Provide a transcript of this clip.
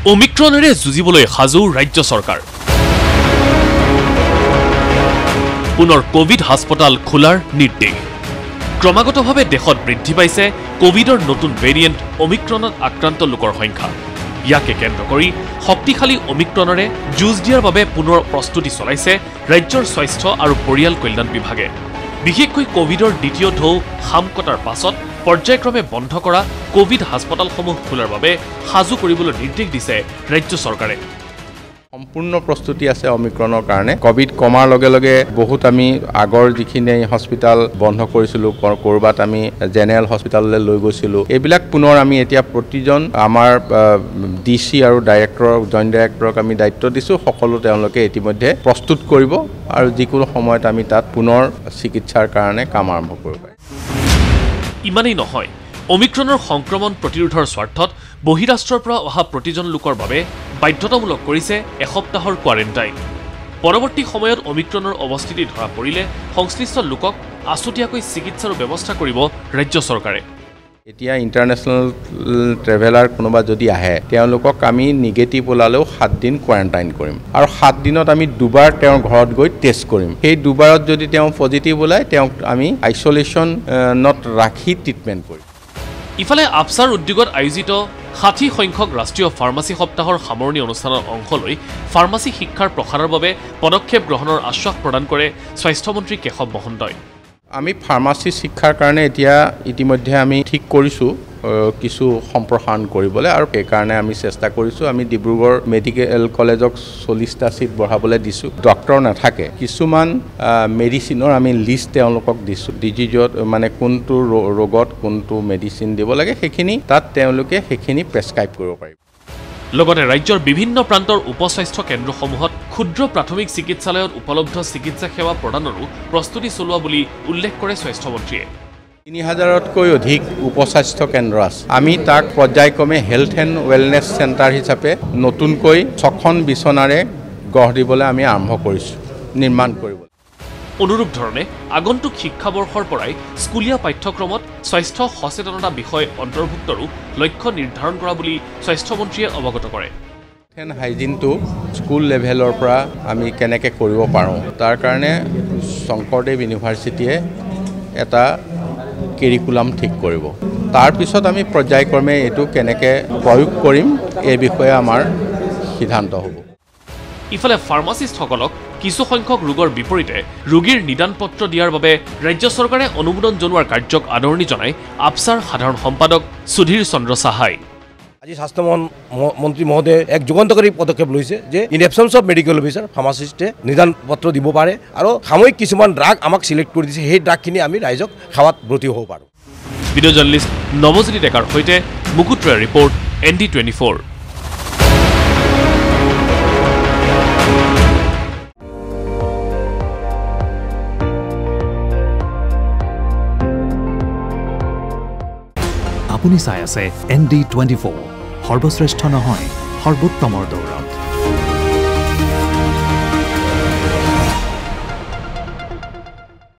অমিক্ৰণেৰে যুঁজিবলৈ সাজু ৰাজ্য চৰকাৰ। পুনৰ কোভিড হাস্পতাল খোলাৰ নিৰ্দেশ। ক্ৰমাগতভাৱে দেশত বৃদ্ধি পাইছে কোভিডৰ নতুন ভেৰিয়েণ্ট অমিক্ৰণত আক্ৰান্ত লোকৰ সংখ্যা। ইয়াকে কেন্দ্ৰ কৰি শক্তিশালী অমিক্ৰণৰে যুঁজ দিয়াৰ বাবে পুনৰ প্ৰস্তুতি চলাইছে ৰাজ্যৰ স্বাস্থ্য আৰু পৰিয়াল কল্যাণ বিভাগে। বিশেষকৈ কোভিডৰ দ্বিতীয় ঢৌ হাম কটাৰ পাছত পৰ্যায়ক্ৰমে বন্ধ কৰা কোভিড হাস্পতালসমূহ খোলাৰ বাবে সাজু কৰিবলৈ নিৰ্দেশ দিছে ৰাজ্য চৰকাৰে। সম্পূৰ্ণ প্ৰস্তুতি আছে অমিক্ৰণৰ কাৰণে। কোভিড কমাৰ লগে লগে বহুত আমি আগৰ যিখিনি হস্পিটাল বন্ধ কৰিছিলোঁ, ক'ৰবাত আমি জেনেৰেল হস্পিটাললৈ লৈ গৈছিলোঁ, এইবিলাক পুনৰ আমি এতিয়া প্ৰতিজন আমাৰ DC আৰু ডাইৰেক্টৰক জইণ্ট ডাইৰেক্টৰক আমি দায়িত্ব দিছোঁ। সকলো তেওঁলোকে ইতিমধ্যে প্ৰস্তুত কৰিব আৰু যিকোনো সময়ত আমি তাত পুনৰ চিকিৎসাৰ কাৰণে কাম আৰম্ভ কৰিব পাৰিম। ইমানেই নহয়, অমিক্ৰণৰ সংক্ৰমণ প্ৰতিৰোধৰ স্বাৰ্থত বহিৰাষ্ট্ৰৰ পৰা অহা প্ৰতিজন লোকৰ বাবে বাধ্যতামূলক কৰিছে এসপ্তাহৰ কোৱাৰেণ্টাইন। পৰৱৰ্তী সময়ত অমিক্ৰণৰ অৱস্থিতি ধৰা পৰিলে সংশ্লিষ্ট লোকক আছুতীয়াকৈ চিকিৎসাৰ ব্যৱস্থা কৰিব ৰাজ্য চৰকাৰে। এতিয়া ইণ্টাৰনেশ্যনেল ট্ৰেভেলাৰ কোনোবা যদি আহে, তেওঁলোকক আমি নিগেটিভ ওলালেও 7 দিন কোৱাৰেণ্টাইন কৰিম আৰু 7 দিনত আমি দুবাৰ তেওঁৰ ঘৰত গৈ টেষ্ট কৰিম। সেই দুবাৰত যদি তেওঁ পজিটিভ ওলায়, তেওঁক আমি আইচলেশ্যনত ৰাখি ট্ৰিটমেণ্ট কৰিম। ইফালে আফছাৰ উদ্যোগত আয়োজিত 60 সংখ্যক ৰাষ্ট্ৰীয় ফাৰ্মাচী সপ্তাহৰ সামৰণি অনুষ্ঠানৰ অংশ লৈ ফাৰ্মাচী শিক্ষাৰ প্ৰসাৰৰ বাবে পদক্ষেপ গ্ৰহণৰ আশ্বাস প্ৰদান কৰে স্বাস্থ্যমন্ত্ৰী কেশৱ মহন্তই। আমি ফাৰ্মাচী শিক্ষাৰ কাৰণে এতিয়া ইতিমধ্যে আমি ঠিক কৰিছোঁ কিছু সম্প্ৰসাৰণ কৰিবলৈ, আৰু সেইকাৰণে আমি চেষ্টা কৰিছোঁ। আমি ডিব্ৰুগড় মেডিকেল কলেজক 40টা ছিট বঢ়াবলৈ দিছোঁ। ডক্টৰ নাথাকে, কিছুমান মেডিচিনৰ আমি লিষ্ট তেওঁলোকক দিছোঁ। ডিজিজত মানে কোনটো ৰোগত কোনটো মেডিচিন দিব লাগে সেইখিনি তাত তেওঁলোকে সেইখিনি প্ৰেছক্ৰাইব কৰিব পাৰিব। লগতে ৰাজ্যৰ বিভিন্ন প্ৰান্তৰ উপস্বাস্থ্য কেন্দ্ৰসমূহত ক্ষুদ্ৰ প্ৰাথমিক চিকিৎসালয়ত উপলব্ধ চিকিৎসা সেৱা প্ৰদানৰো প্ৰস্তুতি চলোৱা বুলি উল্লেখ কৰে স্বাস্থ্যমন্ত্ৰীয়ে। 3000তকৈ অধিক উপস্বাস্থ্য কেন্দ্ৰ আছে। আমি তাক পৰ্যায়ক্ৰমে হেল্থ এণ্ড ৱেলনেছ চেণ্টাৰ হিচাপে নতুনকৈ 6খন বিচনাৰে গঢ় দিবলৈ আমি আৰম্ভ কৰিছোঁ, নিৰ্মাণ কৰিবলৈ। অনুৰূপ ধৰণে আগন্তুক শিক্ষাবৰ্ষৰ পৰাই স্কুলীয়া পাঠ্যক্ৰমত স্বাস্থ্য সচেতনতা বিষয় অন্তৰ্ভুক্তৰো লক্ষ্য নিৰ্ধাৰণ কৰা বুলি স্বাস্থ্যমন্ত্ৰীয়ে অৱগত কৰে। হাইজিনটো স্কুল লেভেলৰ পৰা আমি কেনেকৈ কৰিব পাৰোঁ, তাৰ কাৰণে শংকৰদেৱ ইউনিভাৰ্চিটিয়ে এটা কেৰিকুলাম ঠিক কৰিব। তাৰপিছত আমি পৰ্যায়ক্ৰমে এইটো কেনেকৈ প্ৰয়োগ কৰিম এই বিষয়ে আমাৰ সিদ্ধান্ত হ'ব। ইফালে ফাৰ্মাচিষ্টসকলক কিছু সংখ্যক ৰোগৰ বিপৰীতে ৰোগীৰ নিদান পত্ৰ দিয়াৰ বাবে ৰাজ্য চৰকাৰে অনুমোদন জনোৱাৰ কাৰ্যক আদৰণি জনাই আফছাৰ সাধাৰণ সম্পাদক সুধীৰ চন্দ্ৰ সাহাই। আজি স্বাস্থ্য মন্ত্ৰী মহোদয়ে এক যুগান্তকাৰী পদক্ষেপ লৈছে যে in absence of medical officer ফাৰ্মাচিষ্টে নিদান পত্ৰ দিব পাৰে, আৰু সাময়িক কিছুমান ড্ৰাগ আমাক চিলেক্ট কৰি দিছে। সেই ড্ৰাগখিনি আমি ৰাইজক খাৱাত ব্ৰতী হ'ব পাৰোঁ। ভিডিঅ' জাৰ্নেলিষ্ট নৱজ্যোতি ডেকাৰ সৈতে মুকুট ৰয়ৰ ৰিপৰ্ট ND24। আপুনি চাই আছে ND24, সৰ্বশ্ৰেষ্ঠ নহয় সৰ্বোত্তমৰ দৌৰত।